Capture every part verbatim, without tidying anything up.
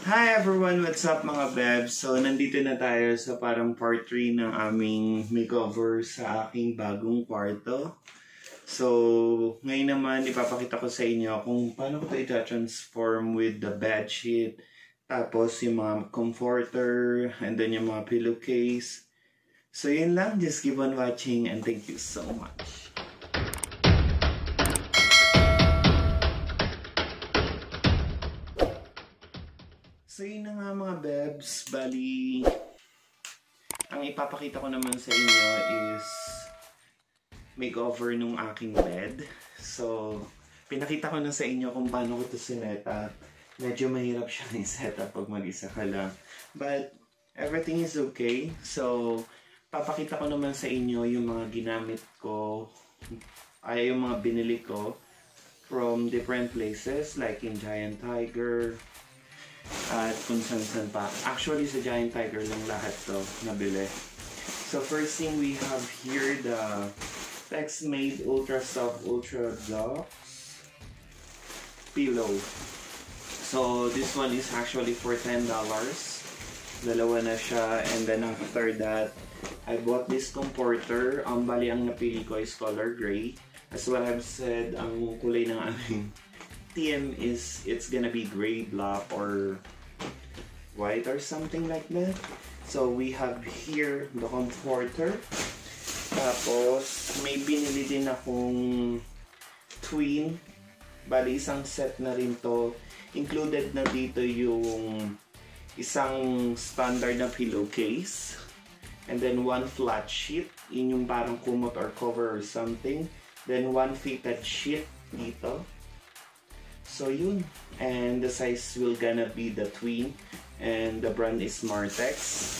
Hi everyone! What's up mga bebs? So, nandito na tayo sa parang part three ng aming makeover sa aking bagong kwarto. So, ngayon naman ipapakita ko sa inyo kung paano ko ito i-transform with the bedsheet, tapos yung mga comforter, and then yung mga pillowcase. So, yun lang. Just keep on watching and thank you so much. So yun na nga mga bebs, bali, ang ipapakita ko naman sa inyo is makeover nung aking bed. So, pinakita ko na sa inyo kung paano ko ito sineta. Medyo mahirap siya i-setup pag mag-isa ka lang. But, everything is okay. So, papakita ko naman sa inyo yung mga ginamit ko, ay yung mga binili ko from different places like in Giant Tiger, at kung saan-saan pa. Actually, sa Giant Tiger lang lahat to nabili. So, first thing we have here, the Texmaid Ultra Soft Ultra Deluxe Pillow. So, this one is actually for ten dollars. Dalawa na siya. And then after that, I bought this comforter. Ang bali ang napili ko is color gray. As well I've said, ang kulay ng aming T M is, it's gonna be gray, black, or white or something like that. So we have here the comforter. Tapos may binili din akong twin. Bali isang set na rin to. Included na dito yung isang standard na pillowcase. And then one flat sheet. Yun yung parang kumot or cover or something. Then one fitted sheet dito. So yun, and the size will gonna be the twin, and the brand is Martex.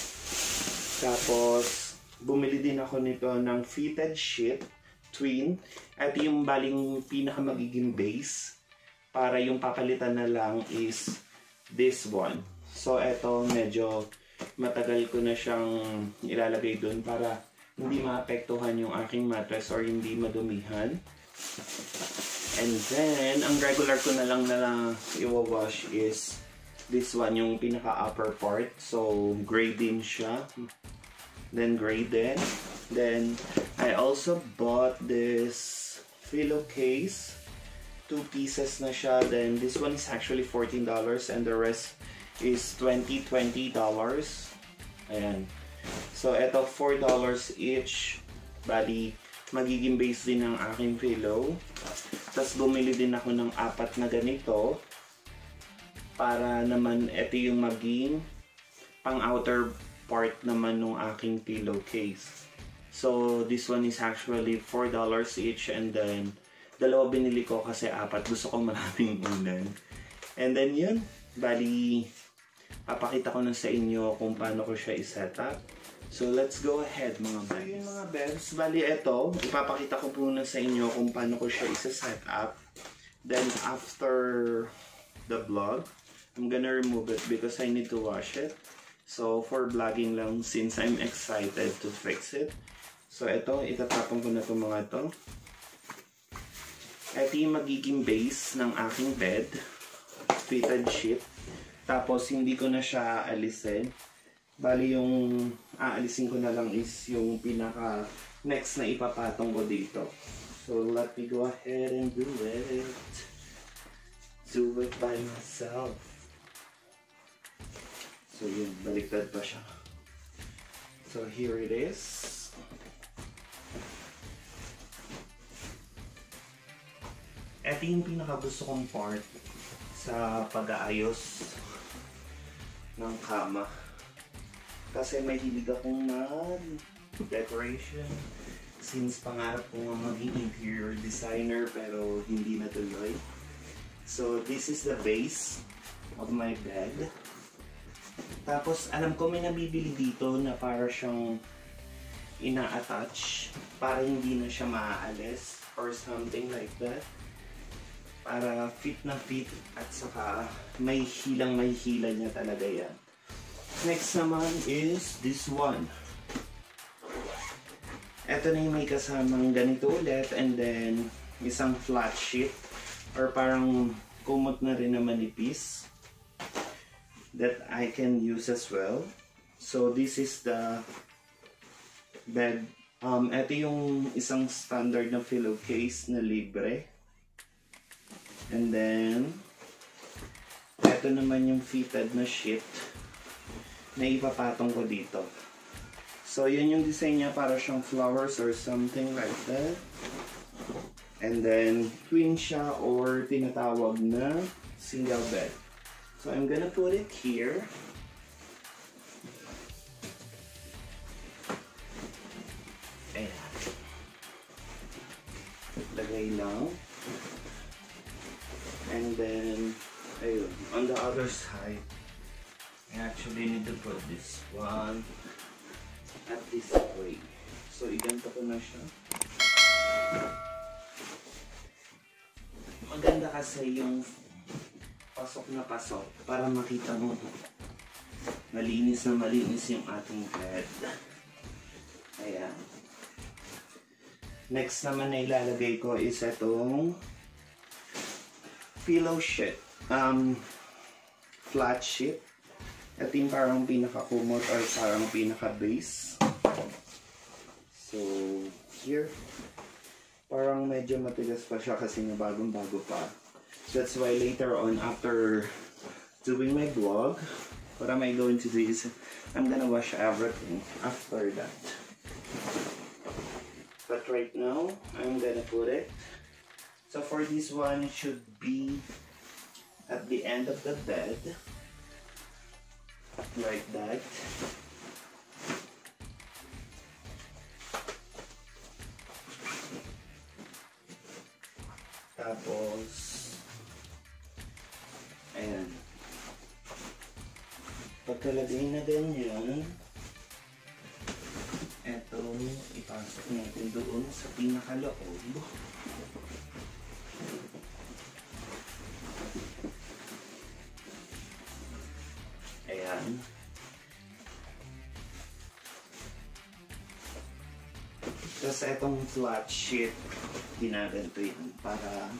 Tapos, bumili din ako nito ng fitted sheet, twin, at yung baling pinaka magiging base, para yung papalitan na lang is this one. So eto, medyo matagal ko na siyang ilalagay dun para hindi maapektuhan yung aking mattress or hindi madumihan. And then, ang regular ko na lang na i-wash is this one, yung pinaka-upper part. So, gray din siya. Then, gray din. Then, I also bought this pillowcase. Two pieces na siya. Then, this one is actually fourteen dollars and the rest is twenty, twenty dollars. Ayan. So, eto, four dollars each. Bali, magiging base din ng aking pillow. Tapos bumili din ako ng apat na ganito para naman ito yung maging pang outer part naman ng aking pillowcase. So this one is actually four dollars each, and then dalawa binili ko kasi apat. Gusto ko maraming unan. And then yun, bali papakita ko na sa inyo kung paano ko siya i-set up. So, let's go ahead mga bebs. So, yun mga bebs, bali eto, ipapakita ko po na sa inyo kung paano ko siya isa-set up. Then, after the vlog, I'm gonna remove it because I need to wash it. So, for vlogging lang, since I'm excited to fix it. So, eto, itatapon ko na itong mga to. Ito yung magiging base ng aking bed. Fitted sheet. Tapos, hindi ko na siya alisin. Bali yung aalisin ko na lang is yung pinaka next na ipapatong ko dito. So let me go ahead and do it. Do it by myself. So yun, baliktad pa siya. So here it is. Ito yung pinaka gusto kong part sa pag-aayos ng kama. Kasi may hilig akong mag-decoration. Since pangarap ko nga maging interior designer pero hindi natuloy. So this is the base of my bed. Tapos alam ko may nabibili dito na para siyang ina-attach para hindi na siya maaalis or something like that. Para fit na fit at saka may hilang may hila niya talaga yan. Next naman is this one. Ito na yung may kasamang ganito ulit, and then isang flat sheet or parang kumot na rin na manipis. that I can use as well. So this is the bed. Um, ito yung isang standard na pillowcase na libre. And then, ito naman yung fitted na sheet na ipapatong ko dito. So, yun yung design niya, para siyang flowers or something like that. And then, queen siya or tinatawag na single bed. So, I'm gonna put it here. Ayan. Lagay lang. And then, ayun, on the other side, I actually need to put this one at this way. So, iganto ko na siya. Maganda kasi yung pasok na pasok para makita mo malinis na malinis yung ating bed. Ayan. Next naman na ilalagay ko is itong pillow sheet, um, flat sheet. Ito yung parang pinaka-kumot or parang pinaka-base. So, here, parang medyo matigas pa siya kasi nga bagong-bago pa. That's why later on, after doing my vlog, what am I going to do is, I'm gonna wash everything after that. But right now, I'm gonna put it. So for this one, it should be at the end of the bed, like that. Tapos, ayan. Pagkalagay na ganyan, eto, ipasok natin doon sa pinakaloob. Ayan. Tapos etong flat sheet, ginaganto yan para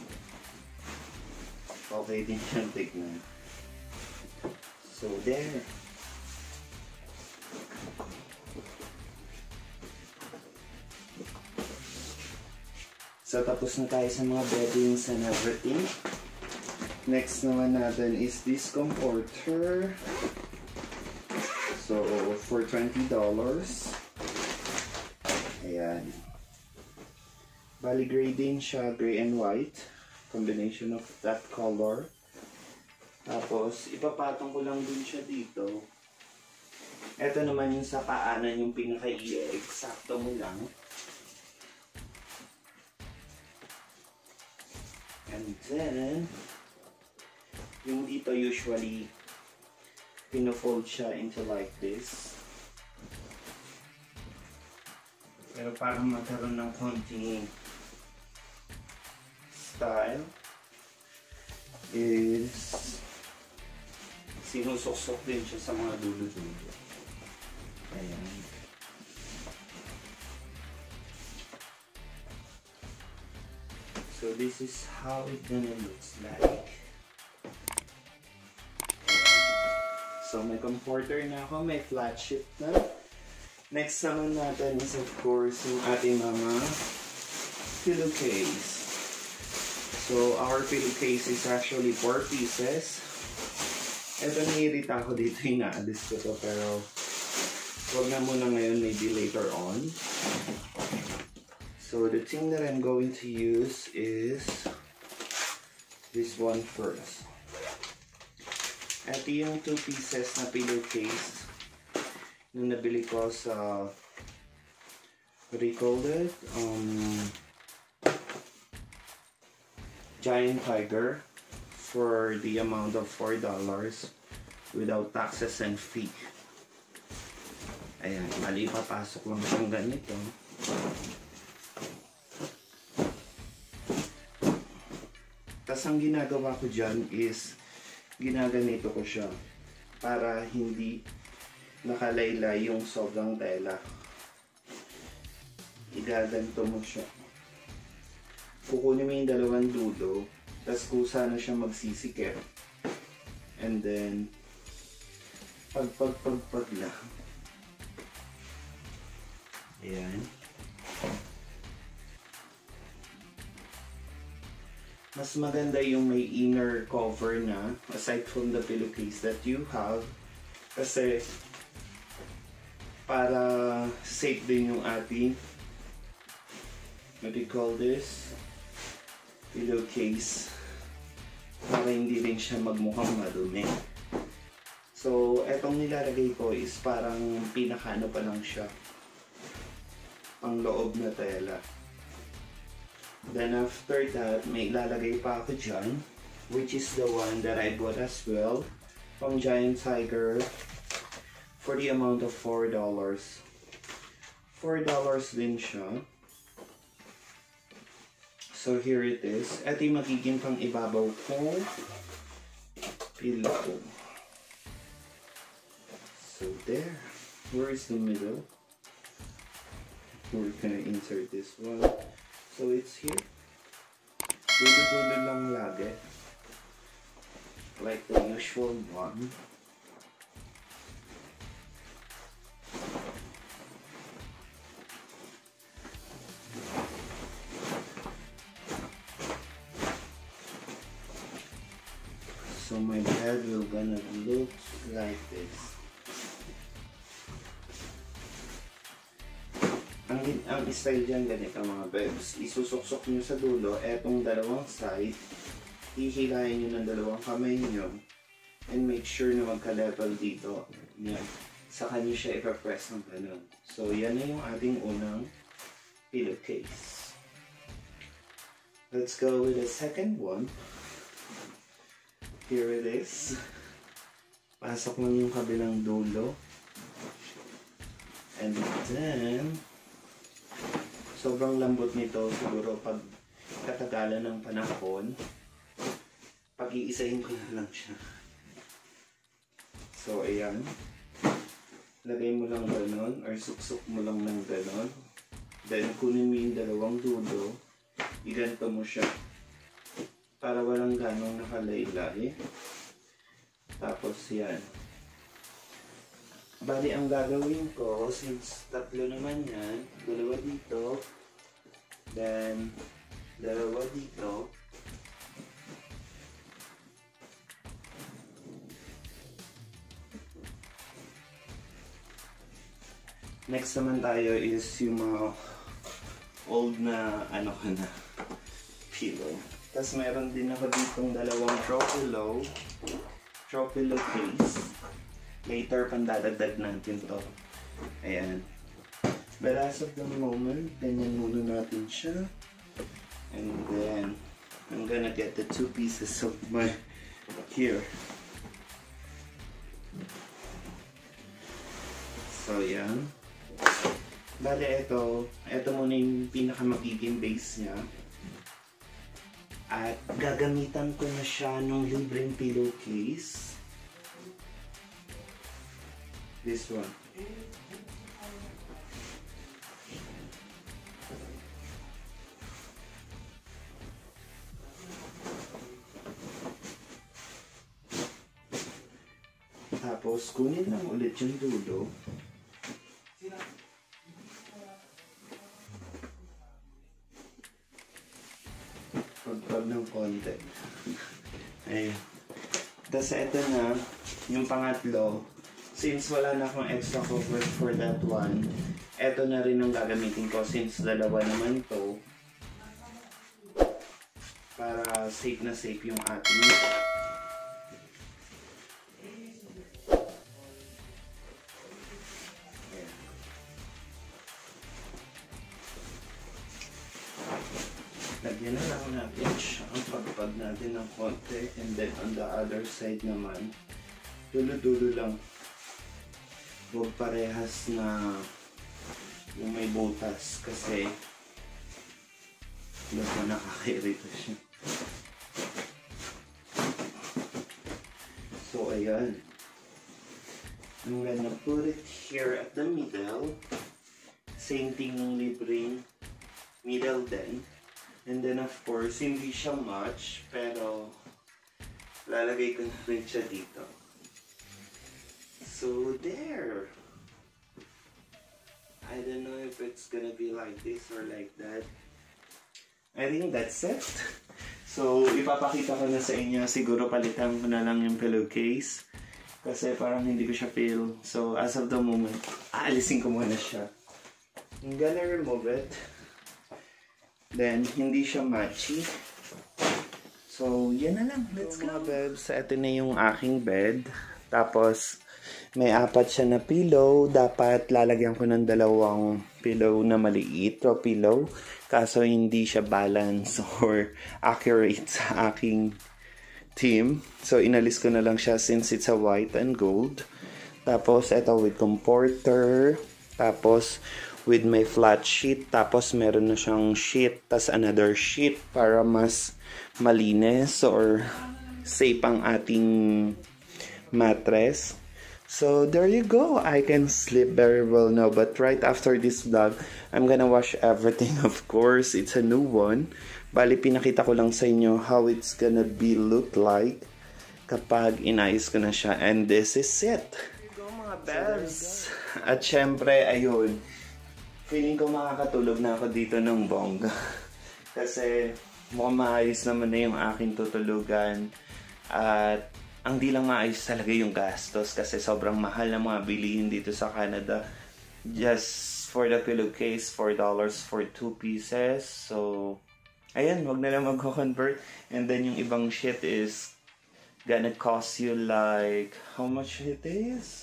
okay din siyang tignan. So there. So tapos na tayo sa mga beddings and everything. Next naman natin is this comforter. So for twenty dollars. Ayan. Bali gray din siya, gray and white. Combination of that color. Tapos ipapatong ko lang din siya dito. Ito naman yung sa paanan, yung pinaka-i-eksakto mo lang. And then, yung dito usually, pino-fold siya into like this. Pero parang magkaroon ng konting style is sinusuksok din siya sa mga dulo-dulo. Ayan. So this is how it gonna looks like. So may comforter na ako, may flat sheet na. Next naman natin is of course yung ating mga pillowcase. So our pillowcase is actually four pieces. Ito naiirita ako dito, inaalis ko to, pero wag na muna ngayon, maybe later on. So the thing that I'm going to use is this one first. Ito yung two pieces na pillowcase na nabili ko sa, what do you call it? Um, Giant Tiger for the amount of four dollars without taxes and fee. Ayan, mali papasok lang siyang ganito. Tapos ang ginagawa ko dyan is ginaganito ko siya para hindi nakalaylay yung sobrang tela. Igaganto mo siya. Kukunin mo yung dalawang dulo, tapos kusa na siya magsisikip. And then, Pag, pag, pag, pag lang. Ayan. Mas maganda yung may inner cover na, aside from the pillowcase that you have. Kasi, para safe din yung ating, what do you call this? Pillowcase. Para hindi rin siya magmukhang madumi. So, etong nilalagay ko is parang pinakano pa lang siya. Pang loob na tela. Then after that, may ilalagay pa ako dyan, which is the one that I bought as well from Giant Tiger for the amount of four dollars. four dollars din siya. So here it is. Ito yung magiging pang ibabaw ko pillow. So there. Where is the middle? We're gonna insert this one. So it's here. Dulo-dulo lang lagi. Like the usual one. So my bed will gonna look like this. Ang, ang style dyan ganito mga bebs, isusok-sok nyo sa dulo, etong dalawang side, hihilahin nyo ng dalawang kamay nyo, and make sure na magka-level dito. Yan. Saka nyo siya ipapress ng ganun. So yan na yung ating unang pillowcase. Let's go with the second one. Here it is. Pasok lang yung kabilang dulo. And then, sobrang lambot nito siguro pag katagalan ng panahon. Pag-iisahin ko na lang siya. So, ayan. Lagay mo lang ganon or suksok mo lang ng ganon. Then, kunin mo yung dalawang dulo. Iganto mo siya. Para walang ganong nakalaylay. Tapos, yan. Bali, ang gagawin ko, since tatlo naman yan, dalawa dito, then, dalawa dito, next naman tayo is yung mga old na, ano ka na, pillow. Tapos meron din ako ditong dalawang throw pillow, throw pillow case. Later, pandadagdag natin to. Ayan. But as of the moment, ganyan muna natin siya. And then, I'm gonna get the two pieces of my here. So, yan. Bale, ito. Ito muna yung pinaka magiging base niya. At gagamitan ko na siya nung libreng pillowcase. This one. Tapos, kunin lang ulit yung dulo. Pagpag ng konti. Ayun. Tapos, ito na, yung pangatlo. Since wala na akong extra cover for that one, eto na rin ang gagamitin ko since dalawa naman to. Para safe na safe yung ating. Ayan. Lagyan na lang natin siya ang pagpag natin ng konti, and then on the other side naman, dulo-dulo lang. Huwag parehas na yung may butas kasi basta nakakairita siya. So, ayan. I'm gonna put it here at the middle. Same thing ng libreng middle din. And then of course, hindi siya much, pero lalagay ko na rin siya dito. So there. I don't know if it's gonna be like this or like that. I think that's it. So, ipapakita ko na sa inyo. Siguro palitan ko na lang yung pillowcase. Kasi parang hindi ko siya feel. So, as of the moment, aalisin ko muna siya. I'm gonna remove it. Then, hindi siya matchy. So, yan na lang. Let's go. Mga bebs, ito na yung aking bed. Tapos, may apat siya na pillow. Dapat lalagyan ko ng dalawang pillow na maliit o pillow. Kaso, hindi siya balance or accurate sa aking team. So, inalis ko na lang siya since it's a white and gold. Tapos, ito with comforter. Tapos, with my flat sheet. Tapos, meron na siyang sheet. Tapos, another sheet para mas malinis or safe ang ating mattress. So, there you go. I can sleep very well now. But right after this vlog, I'm gonna wash everything, of course. It's a new one. Bali, pinakita ko lang sa inyo how it's gonna be look like kapag inayos ko na siya. And this is it. There you go, mga bebs. At syempre, ayun. Feeling ko makakatulog na ako dito ng bongga. Kasi mukhang maayos naman na yung aking tutulugan. At ang di lang maayos talaga yung gastos kasi sobrang mahal na mga bilihin dito sa Canada. Just for the pillowcase, four dollars for two pieces. So, ayan, wag na lang mag-convert. And then yung ibang shit is gonna cost you like, how much it is?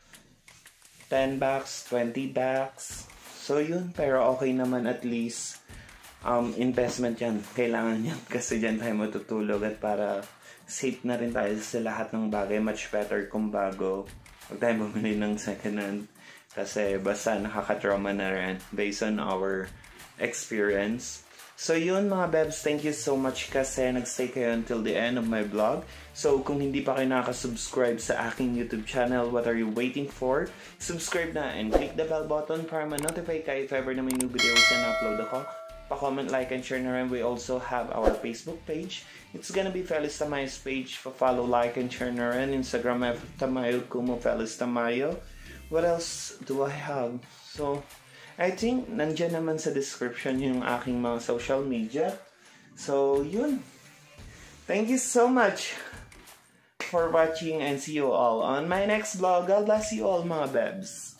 ten bucks, twenty bucks. So yun, pero okay naman at least. Um, investment yan. Kailangan yan kasi dyan tayo matutulog at para safe na rin tayo sa lahat ng bagay. Much better kung bago. Huwag tayo bumili ng second hand. Kasi basta nakaka-trauma na rin based on our experience. So yun mga bebs, thank you so much kasi nagstay kayo until the end of my vlog. So kung hindi pa kayo nakasubscribe sa aking YouTube channel, what are you waiting for? Subscribe na and click the bell button para ma-notify kayo if ever na may new videos na na-upload ako. Pa-comment, like, and share na rin. We also have our Facebook page. It's gonna be Feliz Tamayo's page. Pa-follow, like, and share na rin. Instagram F Tamayo, Kumu Feliz Tamayo. What else do I have? So, I think nandyan naman sa description yung aking mga social media. So, yun. Thank you so much for watching and see you all on my next vlog. God bless you all mga bebs.